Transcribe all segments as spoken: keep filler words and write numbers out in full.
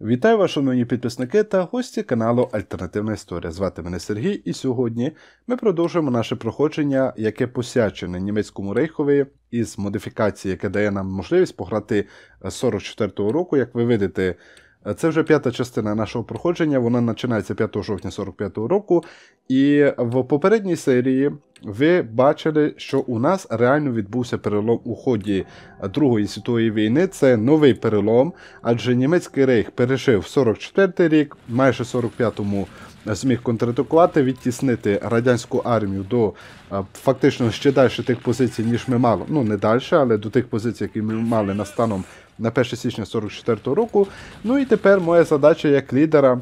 Вітаю вас, шановні підписники та гості каналу Альтернативна Історія. Звати мене Сергій, і сьогодні ми продовжуємо наше проходження, яке посвячене німецькому рейхові із модифікації, яке дає нам можливість пограти з сорок четвертого року. Як ви видите, це вже п'ята частина нашого проходження, вона починається п'ятого жовтня сорок п'ятого року. І в попередній серії ви бачили, що у нас реально відбувся перелом у ході Другої світової війни. Це новий перелом, адже німецький рейх пережив сорок четвертий рік, майже сорок п'ятому зміг контратакувати, відтіснити радянську армію до фактично ще далі тих позицій, ніж ми мали. Ну, не далі, але до тих позицій, які ми мали на станом на перше січня сорок четвертого року. Ну і тепер моя задача як лідера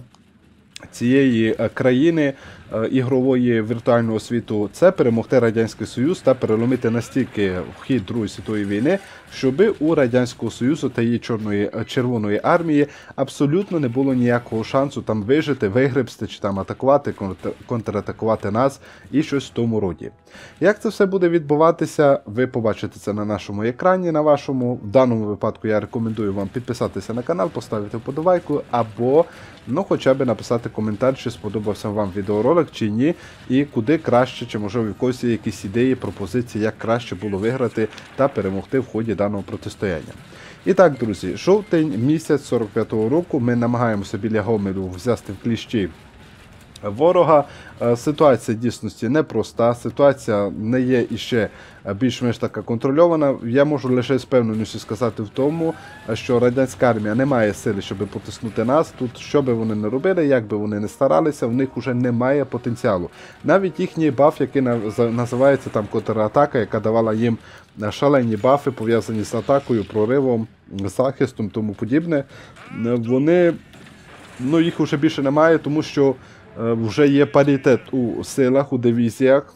цієї країни ігрової віртуального світу – це перемогти Радянський Союз та переломити настільки вхід Другої світової війни, щоб у Радянського Союзу та її чорної, червоної армії абсолютно не було ніякого шансу там вижити, вигребсти чи там атакувати, контратакувати нас і щось в тому роді. Як це все буде відбуватися, ви побачите це на нашому екрані, на вашому. В даному випадку я рекомендую вам підписатися на канал, поставити вподобайку або ну, хоча б написати коментар, чи сподобався вам відеоролик, чи ні, і куди краще, чи можливо в когось є якісь ідеї, пропозиції, як краще було виграти та перемогти в ході даного протистояння. І так, друзі, жовтень місяць сорок п'ятого року, ми намагаємося біля Гомелю взяти в кліщі ворога. Ситуація в дійсності непроста, ситуація не є іще більш-менш така контрольована. Я можу лише з певненістю сказати в тому, що радянська армія не має сили, щоб потиснути нас. Тут, що би вони не робили, як би вони не старалися, в них вже немає потенціалу. Навіть їхній баф, який називається там контратака, яка давала їм шалені бафи, пов'язані з атакою, проривом, захистом, тому подібне, вони, ну, їх вже більше немає, тому що вже є паритет у силах, у дивізіях.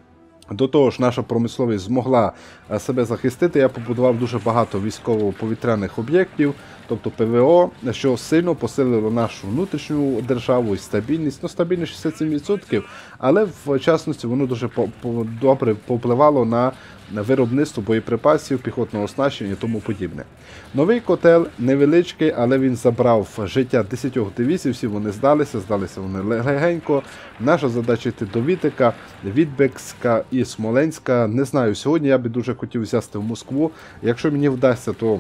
До того ж, наша промисловість змогла себе захистити. Я побудував дуже багато військово-повітряних об'єктів, тобто ПВО, що сильно посилило нашу внутрішню державу і стабільність. Ну, стабільність шістдесят сім відсотків, але в частності воно дуже добре повпливало на виробництво боєприпасів, піхотного оснащення і тому подібне. Новий котел невеличкий, але він забрав життя десятьох дивізій, всі вони здалися, здалися вони легенько. Наша задача йти до Вітека, Вітбекська і Смоленська. Не знаю, сьогодні я би дуже хотів взяти в Москву. Якщо мені вдасться, то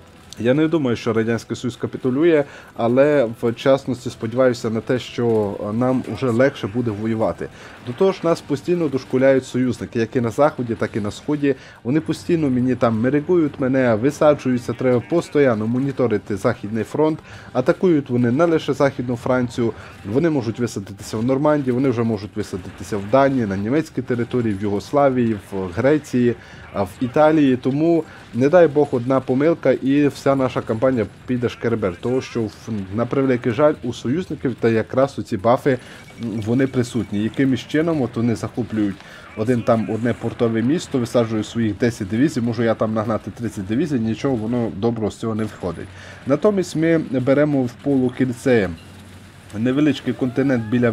я не думаю, що Радянський Союз капітулює, але в частності сподіваюся на те, що нам вже легше буде воювати. До того ж, нас постійно дошкуляють союзники, як і на Заході, так і на Сході. Вони постійно мені там мерегують мене, висаджуються, треба постійно моніторити Західний фронт. Атакують вони не лише Західну Францію, вони можуть висадитися в Нормандії, вони вже можуть висадитися в Данії, на німецькій території, в Югославії, в Греції, в Італії. Тому, не дай Бог, одна помилка і вся наша кампанія піде шкеребер. Тому що, на превеликий жаль, у союзників та якраз у ці бафи вони присутні. Якимось чином от вони захоплюють один там одне портове місто, висаджують своїх десять дивізій, можу я там нагнати тридцять дивізій, нічого воно доброго з цього не виходить. Натомість ми беремо в полукільце невеличкий континент біля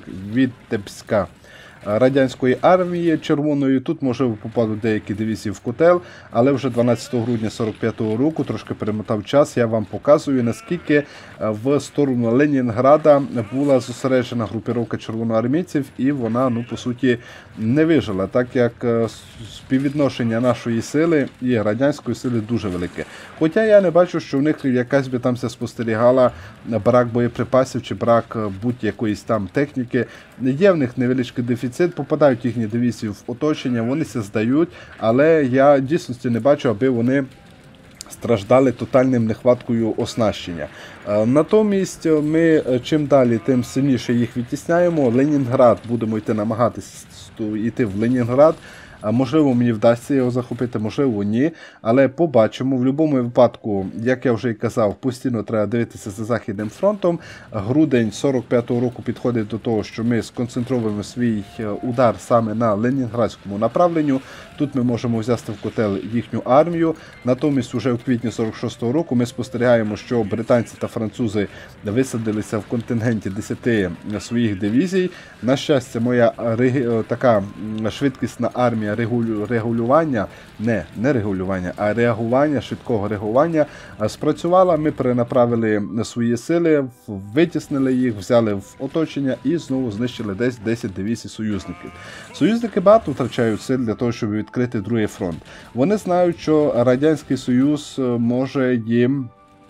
Вітебська радянської армії червоної. Тут, можливо, попадуть деякі дивізії в котел, але вже дванадцятого грудня сорок п'ятого року, трошки перемотав час, я вам показую, наскільки в сторону Ленінграда була зосереджена групіровка червоноармійців, і вона, ну, по суті, не вижила, так як співвідношення нашої сили і радянської сили дуже велике. Хоча я не бачу, що в них якась би там спостерігала брак боєприпасів чи брак будь-якоїсь там техніки. Є в них невеличкий дефіцит, попадають їхні дивізії в оточення, вони се здають, але я дійсності не бачу, аби вони страждали тотальним нехваткою оснащення. Натомість ми чим далі, тим сильніше їх відтісняємо. Ленінград, будемо йти намагатися йти в Ленінград. Можливо, мені вдасться його захопити, можливо, ні. Але побачимо. В будь-якому випадку, як я вже і казав, постійно треба дивитися за Західним фронтом. Грудень сорок п'ятого року підходить до того, що ми сконцентруємо свій удар саме на Ленінградському направленню. Тут ми можемо взяти в котел їхню армію. Натомість, уже в квітні сорок шостого року ми спостерігаємо, що британці та французи висадилися в контингенті десяти своїх дивізій. На щастя, моя така швидкісна армія регулювання, не, не регулювання, а реагування, швидкого реагування спрацювала. Ми перенаправили свої сили, витіснили їх, взяли в оточення і знову знищили десь десять дивізій союзників. Союзники багато втрачають сил для того, щоб відкрити другий фронт. Вони знають, що Радянський Союз може їм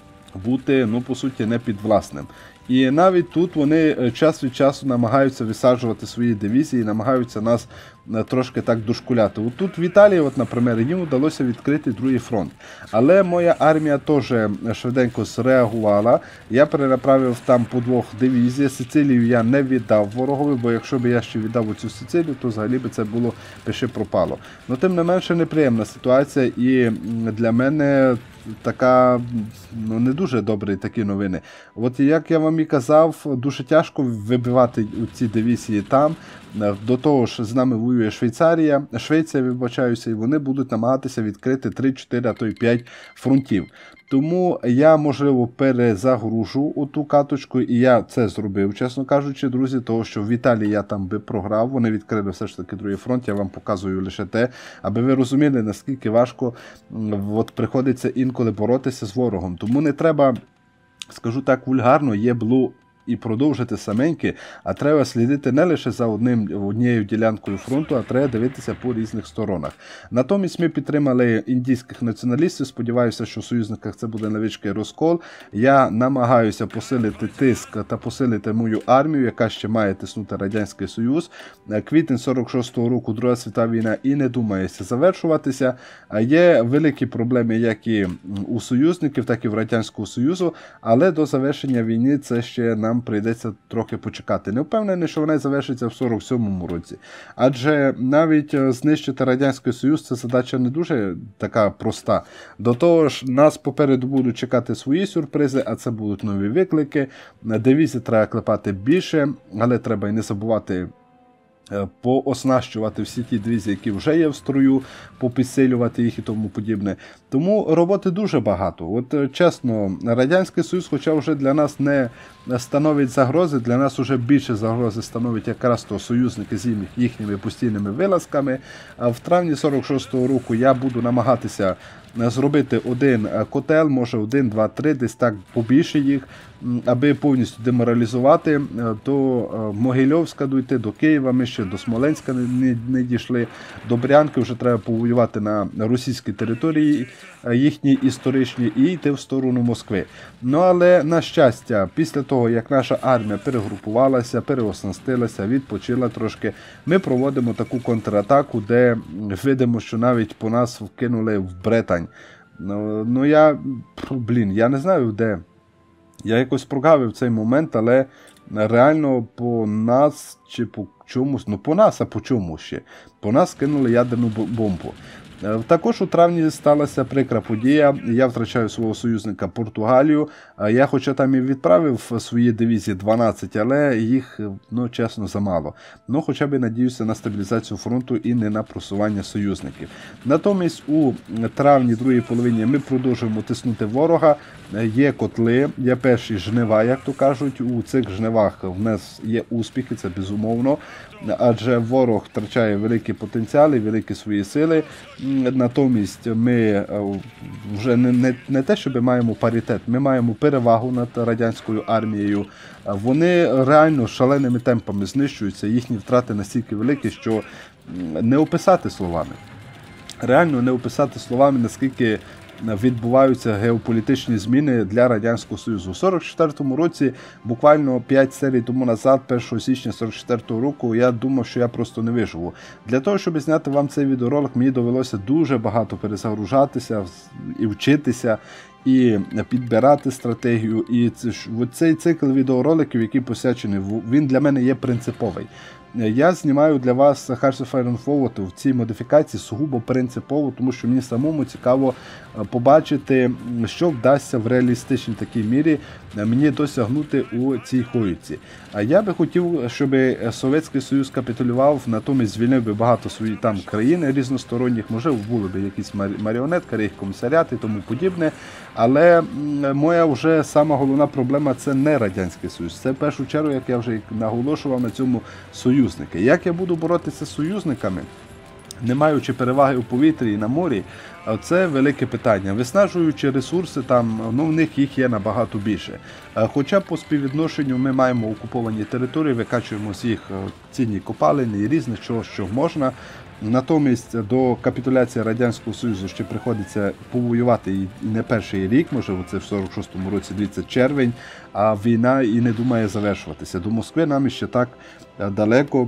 бути, ну, по суті, не підвласним. І навіть тут вони час від часу намагаються висаджувати свої дивізії, намагаються нас трошки так дошкуляти. От тут в Італії, от, наприклад, їм вдалося відкрити другий фронт. Але моя армія теж швиденько зреагувала. Я перенаправив там по двох дивізій. Сицилію я не віддав ворогові, бо якщо б я ще віддав оцю Сицилію, то взагалі би це було пиши пропало. Ну, тим не менше, неприємна ситуація, і для мене така, ну, не дуже добрі такі новини. От як я вам і казав, дуже тяжко вибивати ці дивізії там. До того ж, з нами воює Швейцарія, Швеція, вибачаюся, і вони будуть намагатися відкрити три, чотири, а то й п'ять фронтів. Тому я, можливо, перезагружу оту каточку, і я це зробив, чесно кажучи, друзі, того, що в Італії я там би програв, вони відкрили все ж таки другий фронт, я вам показую лише те, аби ви розуміли, наскільки важко от, приходиться інколи боротися з ворогом. Тому не треба, скажу так вульгарно, є було і продовжити саменьки, а треба слідити не лише за одним, однією ділянкою фронту, а треба дивитися по різних сторонах. Натомість ми підтримали індійських націоналістів, сподіваюся, що в союзниках це буде невеличкий розкол. Я намагаюся посилити тиск та посилити мою армію, яка ще має тиснути Радянський Союз. Квітень сорок шостого року, Друга світова війна, і не думається завершуватися. Є великі проблеми як і у союзників, так і в Радянського Союзу, але до завершення війни це ще нам прийдеться трохи почекати. Не впевнений, що вона завершиться в сорок сьомому році. Адже навіть знищити Радянський Союз – це задача не дуже така проста. До того ж, нас попереду будуть чекати свої сюрпризи, а це будуть нові виклики. Дивізії треба клепати більше, але треба і не забувати пооснащувати всі ті дивізії, які вже є в строю, попідсилювати їх і тому подібне. Тому роботи дуже багато. От чесно, Радянський Союз, хоча вже для нас не становить загрози, для нас вже більше загрози становить якраз то союзники з їхніми постійними вилазками. В травні сорок шостого року я буду намагатися зробити один котел, може один, два, три, десь так побільше їх, аби повністю деморалізувати, до Могильовська дійти, до Києва, ми ще до Смоленська не, не дійшли, до Брянки вже треба повоювати на російській території, їхній історичній, і йти в сторону Москви. Ну, але, на щастя, після того, як наша армія перегрупувалася, переоснастилася, відпочила трошки, ми проводимо таку контратаку, де видимо, що навіть по нас вкинули в Британь. Ну, ну я, блін, я не знаю де. Я якось прогавив цей момент, але реально по нас чи по чомусь, ну по нас, а по чому ще? По нас кинули ядерну бомбу. Також у травні сталася прикра подія, я втрачаю свого союзника Португалію, я хоча там і відправив свої дивізії дванадцять, але їх, ну чесно, замало. Ну хоча б надіюся на стабілізацію фронту і не на просування союзників. Натомість у травні, другій половині, ми продовжуємо тиснути ворога, є котли, є перші жнива, як то кажуть, у цих жнивах в нас є успіхи, це безумовно, адже ворог втрачає великі потенціали, великі свої сили. Натомість ми вже не, не, не те, що ми маємо паритет, ми маємо перевагу над радянською армією. Вони реально шаленими темпами знищуються, їхні втрати настільки великі, що не описати словами. Реально не описати словами, наскільки відбуваються геополітичні зміни для Радянського Союзу. У сорок четвертому році, буквально п'ять серій тому назад, першого січня сорок четвертого року, я думав, що я просто не виживу. Для того, щоб зняти вам цей відеоролик, мені довелося дуже багато перезагружатися і вчитися, і підбирати стратегію. І цей цикл відеороликів, який посвячений, він для мене є принциповий. Я знімаю для вас Hearts of Iron Forward в цій модифікації сугубо принципово, тому що мені самому цікаво побачити, що вдасться в реалістичній такій мірі мені досягнути у цій хойці. А я би хотів, щоб Совєтський Союз капітулював, натомість звільнив би багато своїх там країн різносторонніх, можливо, були б якісь маріонетки, рейхкомісаріат і тому подібне. Але моя вже сама головна проблема – це не Радянський Союз. Це в першу чергу, як я вже наголошував на цьому, союзники. Як я буду боротися з союзниками? не маючи переваги у повітрі і на морі, це велике питання. Виснажуючи ресурси, там, ну, в них їх є набагато більше. Хоча по співвідношенню ми маємо окуповані території, викачуємо з їх цінні копалини і різних чого, що можна. Натомість до капітуляції Радянського Союзу ще приходиться повоювати і не перший рік, можливо, це в сорок шостому році, дивіться, червень, а війна і не думає завершуватися. До Москви нам ще так далеко,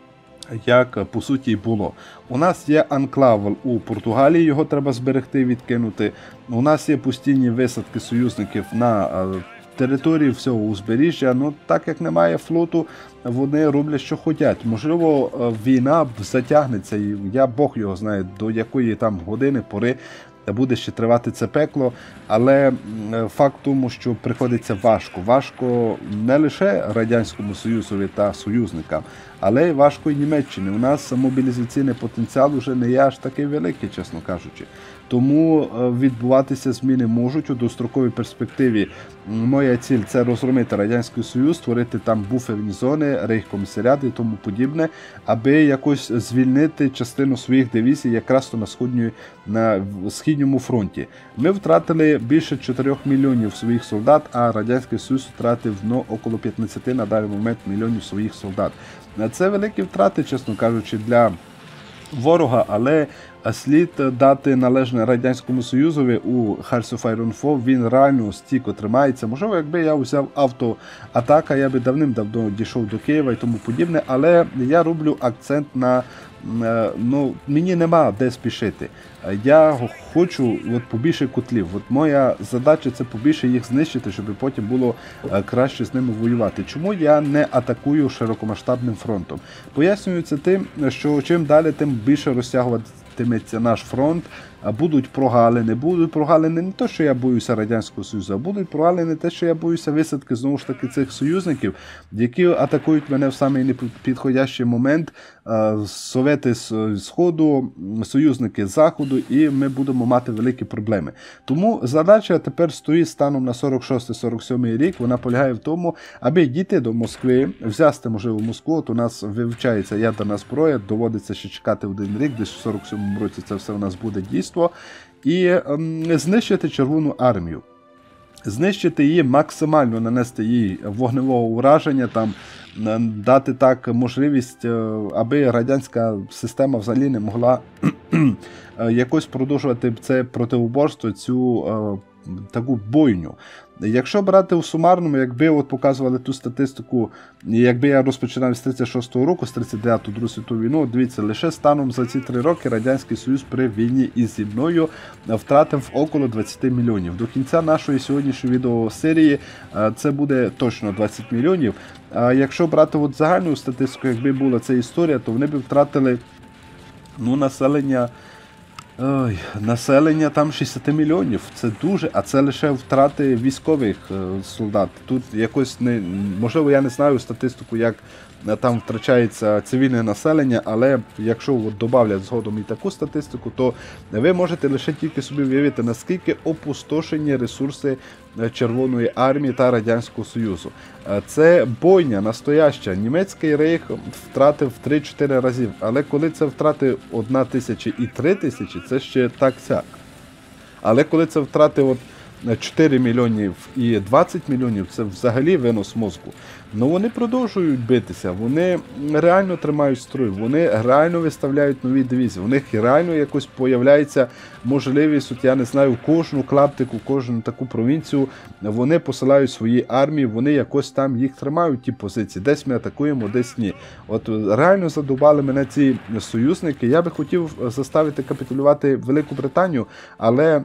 як по суті і було. У нас є анклав у Португалії, його треба зберегти, відкинути. У нас є постійні висадки союзників на території всього узбережжя. Ну, так як немає флоту, вони роблять, що хочуть. Можливо, війна затягнеться, і я Бог його знає, до якої там години, пори буде ще тривати це пекло, але факт в тому, що приходиться важко. Важко не лише Радянському Союзові та союзникам, але й важко і Німеччині. У нас мобілізаційний потенціал вже не є аж такий великий, чесно кажучи. Тому відбуватися зміни можуть у достроковій перспективі. Моя ціль – це розгромити Радянський Союз, створити там буферні зони, рейхкомісаріат і тому подібне, аби якось звільнити частину своїх дивізій якраз на, сходньої, на східньому фронті. Ми втратили більше чотирьох мільйонів своїх солдат, а Радянський Союз втратив ну, около п'ятнадцяти на даний момент мільйонів своїх солдат. Це великі втрати, чесно кажучи, для ворога, але слід дати належне Радянському Союзові у Hearts of Iron four, він реально стійко тримається. Можливо, якби я взяв автоатака, я би давним-давно дійшов до Києва і тому подібне, але я роблю акцент на, ну, мені нема де спішити. Я хочу от, побільше котлів. От моя задача – це побільше їх знищити, щоб потім було краще з ними воювати. Чому я не атакую широкомасштабним фронтом? Пояснюю це тим, що чим далі, тим більше розтягуватиметься наш фронт, будуть прогалини. Будуть прогалини не те, що я боюся Радянського Союзу, а будуть прогалини те, що я боюся висадки, знову ж таки, цих союзників, які атакують мене в самий непідходящий момент. Совєти з Сходу, союзники з Заходу, і ми будемо мати великі проблеми. Тому задача тепер стоїть станом на сорок шостий сорок сьомий рік, вона полягає в тому, аби дійти до Москви, взяти, можливо, Москву. От у нас вивчається ядерна зброя, доводиться ще чекати один рік, десь в сорок сьомому році це все у нас буде дійство, і ем, знищити Червону армію. Знищити її, максимально нанести їй вогневого ураження, там, дати так можливість, аби радянська система взагалі не могла якось продовжувати це противоборство, цю таку бойню. Якщо брати у сумарному, якби от показували ту статистику, якби я розпочинав з тридцять шостого року, з тридцять дев'ятого, Другу світову війну, дивіться, лише станом за ці три роки Радянський Союз при війні із зі мною втратив около двадцять мільйонів. До кінця нашої сьогоднішньої відеосерії це буде точно двадцять мільйонів. А якщо брати от загальну статистику, якби була ця історія, то вони б втратили, ну, населення, Ой, населення там шістдесят мільйонів, це дуже, а це лише втрати військових солдат. Тут якось не, можливо, я не знаю статистику, як там втрачається цивільне населення, але якщо от додавлять згодом і таку статистику, то ви можете лише тільки собі уявити, наскільки опустошені ресурси Червоної армії та Радянського Союзу. Це бойня настояща. Німецький рейх втратив в три-чотири рази, але коли це втрати одна тисяча і три тисячі, це ще так-сяк. Але коли це втрати от чотири мільйонів і двадцять мільйонів, це взагалі винос мозку. Ну вони продовжують битися, вони реально тримають строй, вони реально виставляють нові дивізії, у них реально якось появляється можливість, от я не знаю, в кожну клаптику, в кожну таку провінцію вони посилають свої армії, вони якось там їх тримають, ті позиції, десь ми атакуємо, десь ні. От реально задовбали мене ці союзники, я би хотів заставити капітулювати Велику Британію, але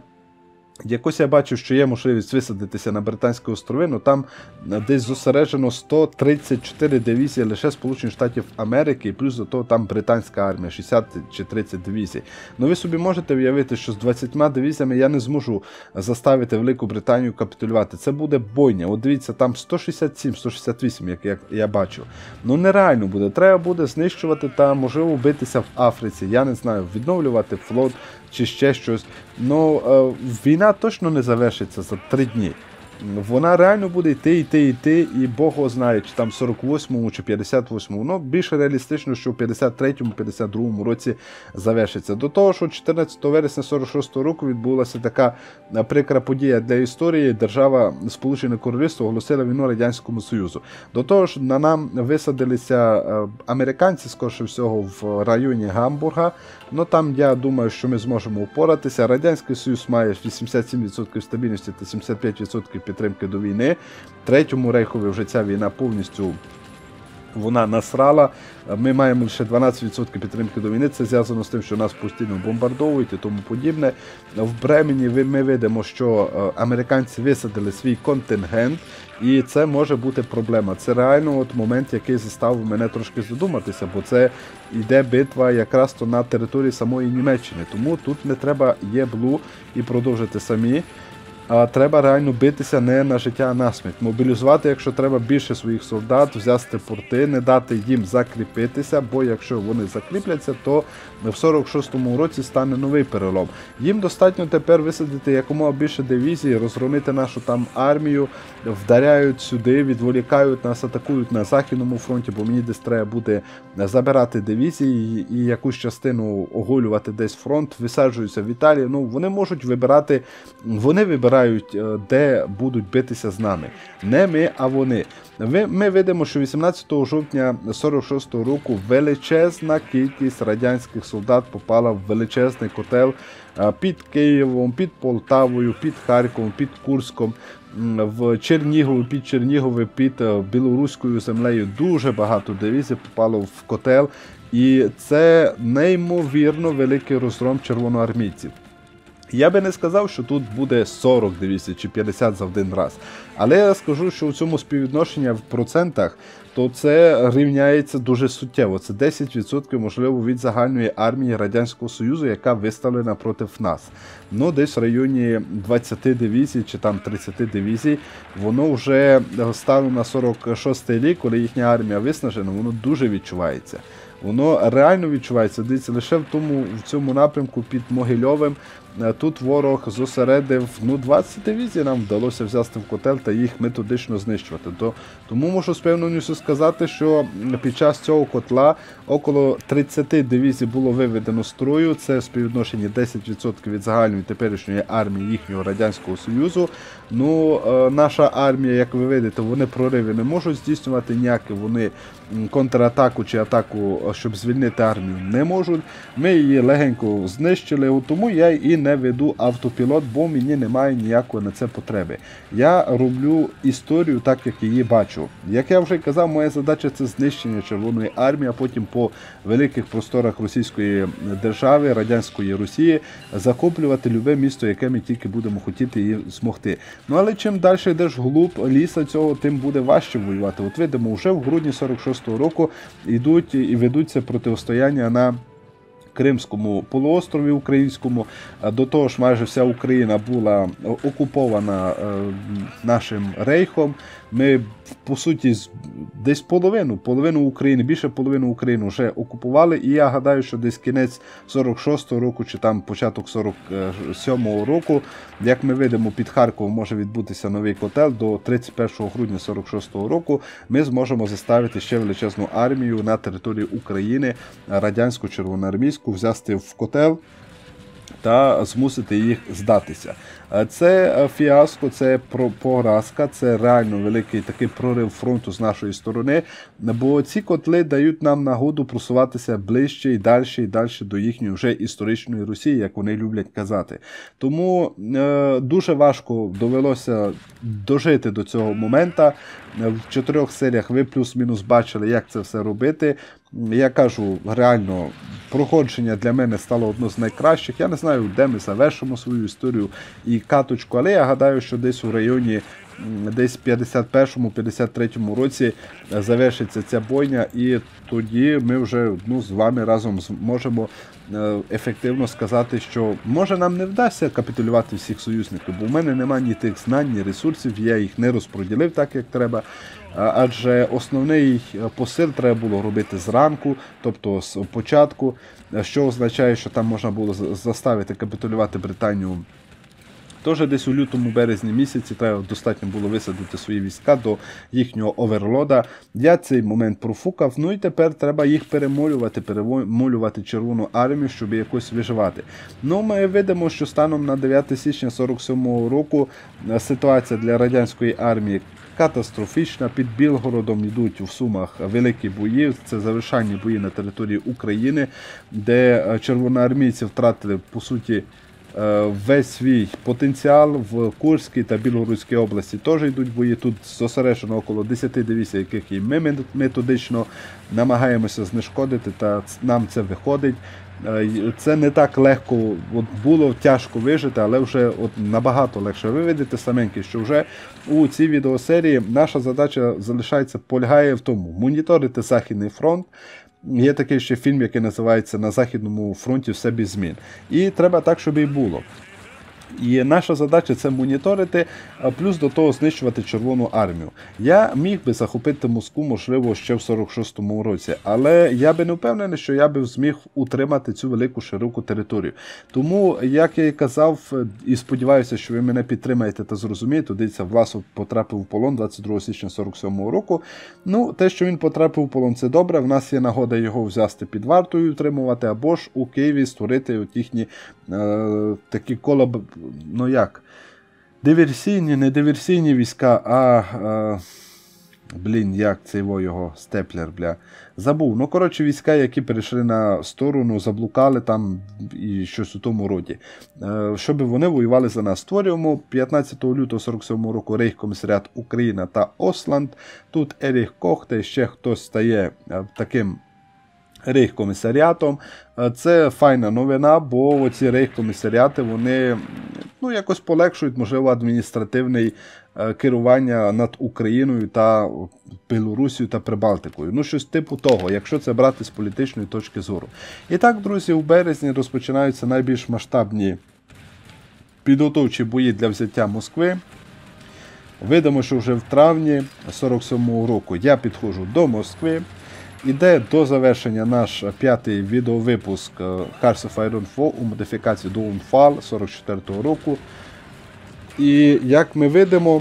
якось я бачу, що є можливість висадитися на Британські острови, але там десь зосереджено сто тридцять чотири дивізії лише Сполучених Штатів Америки, і плюс до того там британська армія, шістдесят чи тридцять дивізій. Ну ви собі можете уявити, що з двадцятьма дивізіями я не зможу заставити Велику Британію капітулювати. Це буде бойня. От дивіться, там сто шістдесят сім - сто шістдесят вісім, як, як я бачу. Ну нереально буде. Треба буде знищувати та, можливо, битися в Африці, я не знаю, відновлювати флот чи ще щось. Ну, е, війна точно не завершиться за три дні. вона реально буде йти, йти, йти, і Бог знає, чи там в сорок восьмому, чи п'ятдесят восьмому. Ну, більше реалістично, що в п'ятдесят третьому, п'ятдесят другому році завершиться. До того, що чотирнадцятого вересня сорок шостого року відбулася така прикра подія для історії. Держава Сполучене Королівство оголосила війну Радянському Союзу. До того ж, на нам висадилися американці, скоріше всього, в районі Гамбурга. Ну, там, я думаю, що ми зможемо упоратися. Радянський Союз має вісімдесят сім відсотків стабільності та сімдесят п'ять відсотків підтримки до війни. Третьому рейхові вже ця війна повністю вона насрала. Ми маємо лише дванадцять відсотків підтримки до війни. Це зв'язано з тим, що нас постійно бомбардовують і тому подібне. В Бремені ми видимо, що американці висадили свій контингент, і це може бути проблема. Це реально от момент, який заставив мене трошки задуматися, бо це йде битва якраз то на території самої Німеччини. Тому тут не треба єблу і продовжити самі. А треба реально битися не на життя, а на смерть. Мобілізувати, якщо треба, більше своїх солдат, взяти порти, не дати їм закріпитися, бо якщо вони закріпляться, то в сорок шостому році стане новий перелом. Їм достатньо тепер висадити якомога більше дивізій, розгромити нашу там армію, вдаряють сюди, відволікають нас, атакують на Західному фронті, бо мені десь треба буде забирати дивізії і якусь частину оголювати десь фронт, висаджуються в Італії. Ну, вони можуть вибирати, вони вибирають, де будуть битися з нами. Не ми, а вони. Ми видимо, що вісімнадцятого жовтня сорок шостого року величезна кількість радянських солдат попала в величезний котел під Києвом, під Полтавою, під Харковом, під Курском, в Чернігові, під Чернігові, під білоруською землею. Дуже багато дивізій попало в котел. І це неймовірно великий розгром червоноармійців. Я би не сказав, що тут буде сорок дивізій чи п'ятдесят за один раз. Але я скажу, що у цьому співвідношенні в процентах, то це рівняється дуже суттєво. Це десять відсотків, можливо, від загальної армії Радянського Союзу, яка виставлена проти нас. Ну, десь в районі двадцяти дивізій чи там тридцяти дивізій, воно вже стало на сорок шостий рік, коли їхня армія виснажена, воно дуже відчувається. Воно реально відчувається. Дивіться, лише в тому в цьому напрямку під Могильовим тут ворог зосередив, ну, двадцять дивізій нам вдалося взяти в котел та їх методично знищувати. То, тому можу з певністю сказати, що під час цього котла около тридцяти дивізій було виведено з строю. Це співвідношення десять відсотків від загальної теперішньої армії їхнього Радянського Союзу. Ну, е, наша армія, як ви видите, вони прориви не можуть здійснювати ніякі, вони контратаку чи атаку, щоб звільнити армію, не можуть. Ми її легенько знищили, тому я і не веду автопілот, бо мені немає ніякої на це потреби. Я роблю історію так, як її бачу. Як я вже казав, моя задача – це знищення Червоної армії, а потім по великих просторах Російської держави, Радянської Росії, захоплювати любе місто, яке ми тільки будемо хотіти її змогти. Ну, але чим далі йдеш вглуб ліса цього, тим буде важче воювати. От видимо, вже в грудні сорок шостого року йдуть і ведуться протистояння на Кримському полуострові українському. До того ж, майже вся Україна була окупована е, нашим рейхом. Ми, по суті, десь половину, половину України, більше половину України вже окупували. І я гадаю, що десь кінець сорок шостого року, чи там початок сорок сьомого року, як ми видимо, під Харковом може відбутися новий котел, до тридцять першого грудня сорок шостого року ми зможемо заставити ще величезну армію на території України, радянську червоноармійську, взяти в котел та змусити їх здатися. Це фіаско, це поразка, це реально великий такий прорив фронту з нашої сторони, бо ці котли дають нам нагоду просуватися ближче і далі, і далі до їхньої вже історичної Росії, як вони люблять казати. Тому е, дуже важко довелося дожити до цього моменту. В чотирьох серіях ви плюс-мінус бачили, як це все робити. Я кажу, реально, проходження для мене стало одно з найкращих. Я не знаю, де ми завершимо свою історію і каточку, але я гадаю, що десь у районі десь п'ятдесят першому - п'ятдесят третьому році завершиться ця бойня, і тоді ми вже, ну, з вами разом зможемо ефективно сказати, що може нам не вдасться капітулювати всіх союзників, бо в мене немає ні тих знань, ні ресурсів, я їх не розподілив так, як треба. Адже основний посил треба було робити зранку, тобто з початку, що означає, що там можна було заставити капітулювати Британію Тож десь у лютому-березні місяці треба достатньо було висадити свої війська до їхнього оверлода. Я цей момент профукав, ну і тепер треба їх перемолювати, перемолювати Червону армію, щоб якось виживати. Ну, ми видимо, що станом на дев'яте січня сорок сьомого року ситуація для радянської армії катастрофічна. Під Білгородом йдуть в Сумах великі бої, це завершальні бої на території України, де червоноармійці втратили, по суті, весь свій потенціал. В Курській та Білгородській області теж йдуть бої. Тут зосереджено около десяти дивізій, яких і ми методично намагаємося знешкодити, та нам це виходить. Це не так легко, от було тяжко вижити, але вже от набагато легше. Ви видите саменьки, що вже у цій відеосерії наша задача залишається, полягає в тому: моніторити Західний фронт. Є такий ще фільм, який називається «На Західному фронті все без змін». І треба так, щоб і було. І наша задача – це моніторити, плюс до того знищувати Червону армію. Я міг би захопити Москву, можливо, ще в сорок шостому році, але я би не впевнений, що я би зміг утримати цю велику широку територію. Тому, як я і казав, і сподіваюся, що ви мене підтримаєте та зрозумієте, дивіться, Власов потрапив в полон двадцять другого січня сорок сьомого року. Ну, те, що він потрапив в полон, це добре. В нас є нагода його взяти під вартою, утримувати, або ж у Києві створити от їхні е, такі колаб... Ну як? Диверсійні, не диверсійні війська, а, а блін, як це його, його Степлер, бля, забув. Ну, коротше, війська, які перейшли на сторону, заблукали там і щось у тому роді. Щоб вони воювали за нас. Створюємо п'ятнадцятого лютого сорок сьомого року Рейхкомісаріат Україна та Осланд. Тут Еріх Кох та ще хтось стає таким рейхкомісаріатом. Це файна новина, бо оці рейхкомісаріати, вони, ну, якось полегшують, можливо, адміністративне керування над Україною та Білорусією та Прибалтикою. Ну, щось типу того, якщо це брати з політичної точки зору. І так, друзі, у березні розпочинаються найбільш масштабні підготовчі бої для взяття Москви. Видимо, що вже в травні сорок сьомого року я підходжу до Москви. Іде до завершення наш п'ятий відеовипуск Hearts of Iron four у модифікації Dawnfall сорок четвертого року. І як ми видимо,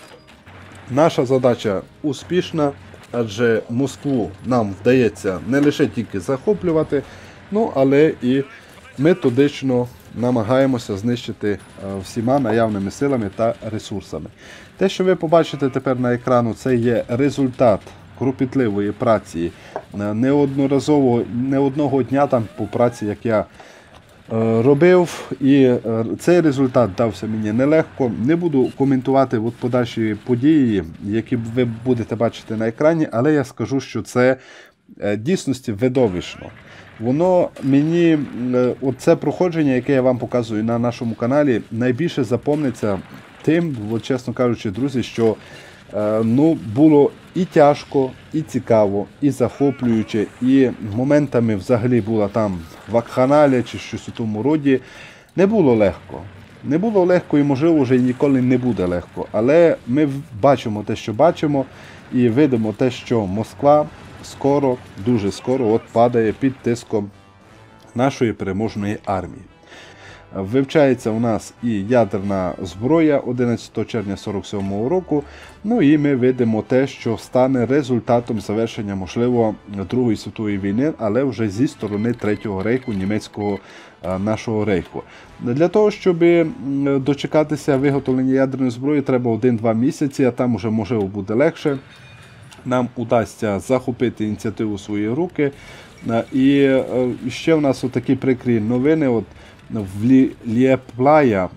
наша задача успішна, адже Москву нам вдається не лише тільки захоплювати, ну але і методично намагаємося знищити всіма наявними силами та ресурсами. Те, що ви побачите тепер на екрану, це є результат кропітливої праці, неодноразово, не одного дня там по праці, як я е, робив, і е, цей результат дався мені нелегко. Не буду коментувати от подальші події, які ви будете бачити на екрані, але я скажу, що це е, дійсності видовищно. Воно мені, е, оце проходження, яке я вам показую на нашому каналі, найбільше запомниться тим, от, чесно кажучи, друзі, що ну, було і тяжко, і цікаво, і захоплююче, і моментами взагалі була там вакханалія чи щось у тому роді. Не було легко. Не було легко і, можливо, вже ніколи не буде легко. Але ми бачимо те, що бачимо, і видимо те, що Москва скоро, дуже скоро от падає під тиском нашої переможної армії. Вивчається у нас і ядерна зброя одинадцятого червня сорок сьомого року. Ну і ми видимо те, що стане результатом завершення, можливо, Другої світової війни, але вже зі сторони Третього рейху, німецького нашого рейху. Для того, щоб дочекатися виготовлення ядерної зброї, треба один-два місяці, а там вже, можливо, буде легше. Нам удасться захопити ініціативу у свої руки. І ще в нас отакі прикрі новини. От в Лієплая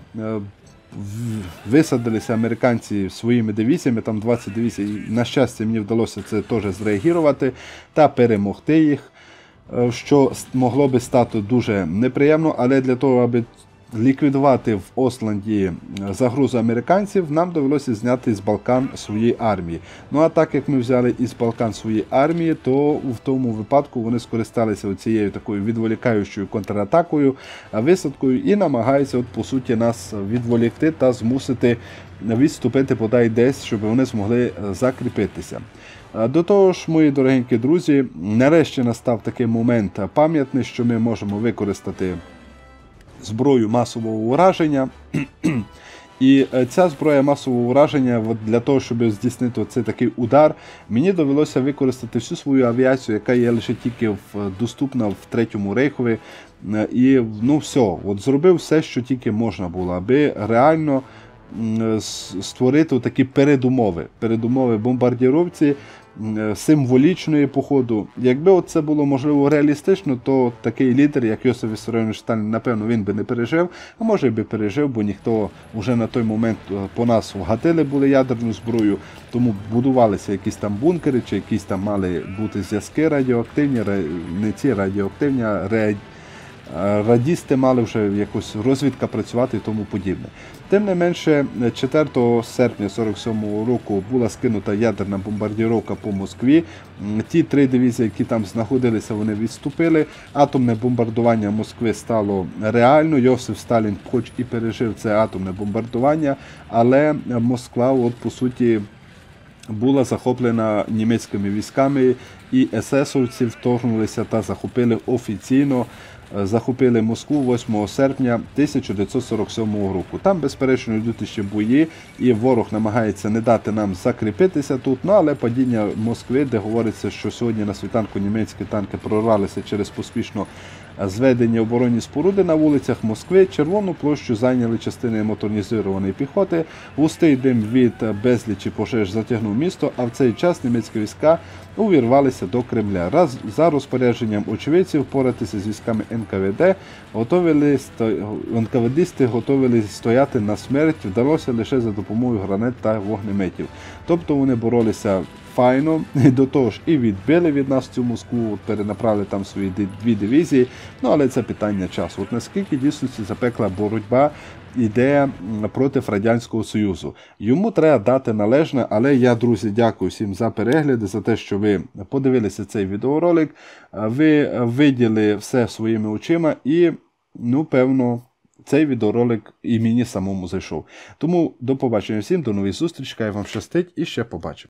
висадилися американці своїми дивізіями, там двадцять дивізій. На щастя, мені вдалося це теж зреагувати та перемогти їх, що могло би стати дуже неприємно, але для того, аби ліквідувати в Осланді загрозу американців, нам довелося зняти з Балкан свої армії. Ну а так як ми взяли із Балкан свої армії, то в тому випадку вони скористалися цією такою відволікаючою контратакою, висадкою і намагаються от, по суті, нас відволікти та змусити відступити подай десь, щоб вони змогли закріпитися. До того ж, мої дорогенькі друзі, нарешті настав такий момент пам'ятний, що ми можемо використати зброю масового ураження. І ця зброя масового ураження, от для того, щоб здійснити цей такий удар, мені довелося використати всю свою авіацію, яка є лише тільки в, доступна в Третьому Рейхові. І ну все, от зробив все, що тільки можна було, аби реально створити такі передумови. Передумови бомбардіровці, символічної походу. Якби це було, можливо, реалістично, то такий лідер, як Йосиф Вісаріонович Сталін, напевно, він би не пережив, а може і би пережив, бо ніхто вже на той момент по нас вгатили були ядерну зброю, тому будувалися якісь там бункери, чи якісь там мали бути зв'язки радіоактивні, не ці радіоактивні, а радісти мали вже якось розвідка працювати і тому подібне. Тим не менше, четвертого серпня сорок сьомого року була скинута ядерна бомбардіровка по Москві. Ті три дивізії, які там знаходилися, вони відступили. Атомне бомбардування Москви стало реально. Йосиф Сталін хоч і пережив це атомне бомбардування, але Москва, от по суті, була захоплена німецькими військами, і есесовці вторгнулися та захопили офіційно, захопили Москву восьмого серпня тисяча дев'ятсот сорок сьомого року. Там, безперечно, йдуть ще бої, і ворог намагається не дати нам закріпитися тут, ну, але падіння Москви, де говориться, що сьогодні на світанку німецькі танки прорвалися через поспішно зведені оборонні споруди на вулицях Москви, Червону площу зайняли частини моторнізованої піхоти, густий дим від безлічі пожеж затягнув місто, а в цей час німецькі війська увірвалися до Кремля. Раз за розпорядженням очевидців впоратися з військами ен ка ве де, готовили, ен ка ве дисти готовили стояти на смерть, вдалося лише за допомогою гранат та вогнеметів. Тобто вони боролися файно, і до того ж і відбили від нас цю Москву, перенаправили там свої дві дивізії, ну але це питання часу. От наскільки дійсності запекла боротьба іде проти Радянського Союзу. Йому треба дати належне, але я, друзі, дякую всім за перегляди, за те, що ви подивилися цей відеоролик, ви виділи все своїми очима і, ну, певно, цей відеоролик і мені самому зайшов. Тому до побачення всім, до нових зустрічей, хай вам щастить і ще побачимо.